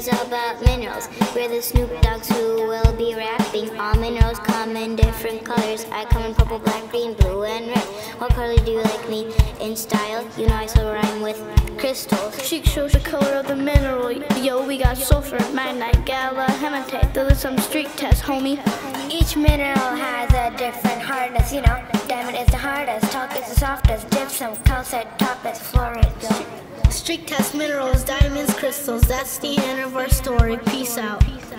is about minerals. We're the Snoop Dogs who will be rapping. All minerals come in different colors. I come in purple, black, green, blue, and red. What color do you like me in style? You know I still rhyme with crystals. Sheik shows the color of the mineral. Yo, we got sulfur, magnite, gala, hematite. Those are some street tests, homie. Each mineral has a different hardness, you know. Diamond is the hardest, talc is the softest, gypsum, calcite, topaz, fluorite. Streak test minerals, diamonds, crystals. That's the end of our story. Peace out.